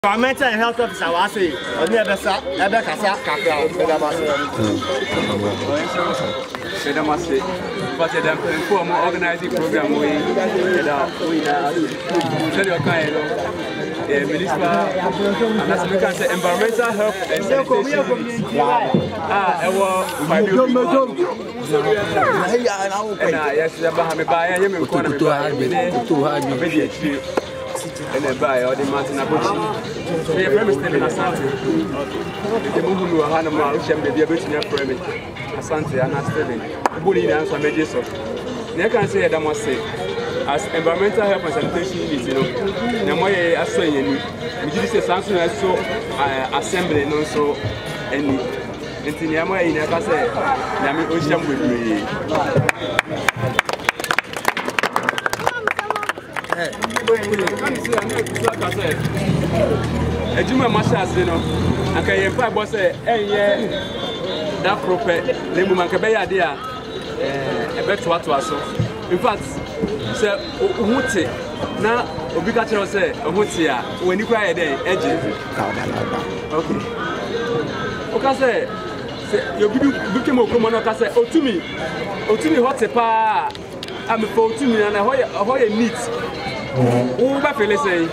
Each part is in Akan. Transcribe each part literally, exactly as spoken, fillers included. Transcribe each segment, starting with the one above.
Environmental and health officer was say, on the other side, Ebe Kasa, Kakao, Bedamasi. Bedamasi. But the inform organizing program we tell your kind of municipal and as we can say environmental health and sanitation. Ah, I was five years ago. Yes, the Bahami Bay, I'm going to and a buy or the mountain abuchi. We have premised them in Asante. The Mumu Hanama, Shem, the Diabetes Pyramid, Asante, and Astelin, Bully and some majors of. They can say that must say, as environmental health and sanitation unit, you know, Namoye Assoy, we did say something as so assembly, no so any. And in Yama in a case, Nami Ocean with me. Ejuma mashas you know anka ye pa bo say enye da proper le mu manka be ya de a eh e be to ato aso in fact say ohuti na obi ka kire say ohuti a wani kwa ye dey eje okay oka say say yo bidu buke mo kromo no ka say otumi otumi hot pa am for otumi na hoye hoye meat who ba fele say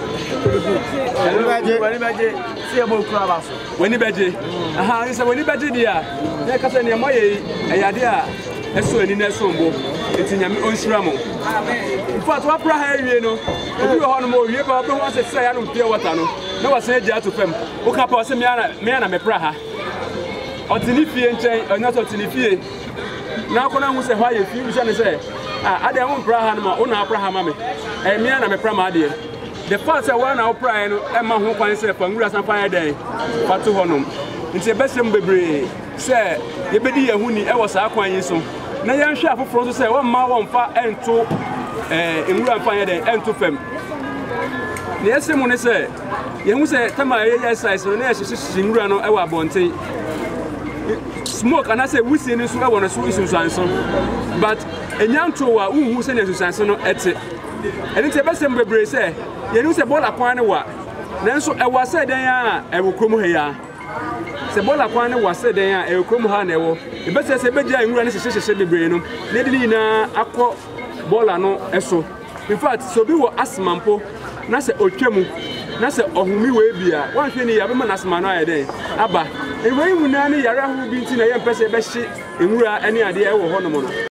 when beje aha you say when beje dia na ka say ne moye eyade a eso ani na so mbo etinyame onhira mo amen in fact wa pra ha wie no obi ho no mo wie ba be ho say say ya no pure water no na wa say agya to fam o ka pa say me ana me ana me pra ha otini fie nchen onya so otini fie na ko na hu say ho ya fie bi say ne say ah ade ho pra ha no ma o na pra ha ma me eh me ana me pra ma ade the fact say one now pray no e ma ho kwan say pangura san pan den fatu honom nti e besem bebre say ye bedi ye huni e wo sa kwan yi so na ye hwe afoforo so say won ma won fa ento eh enwura pan den ento fam na yesi mu ne say ye hu say tama ye exercise no na ye hye enwura no e wa bonten smoke and I say we see ni so e wo no so isu sanso but enyanto wa unhu say na isu sanso no ete eni te besem bebre say ye nu se bola kwan ne wa nanso e wa se den a e wo krom he ya se bola kwan ne wa se den a e wo krom ha na e wo e be se se be gya nwura ne hye hye bebre no ne de ni na akọ bola no eso in fact so bi wo asmampo na se otwemu na se ohumi we bia wan hwe ni ya be ma na asma no aye den aba e we mu na ne yare ho bi nti na ye mpese be hye nwura ene ade e wo ho no mo no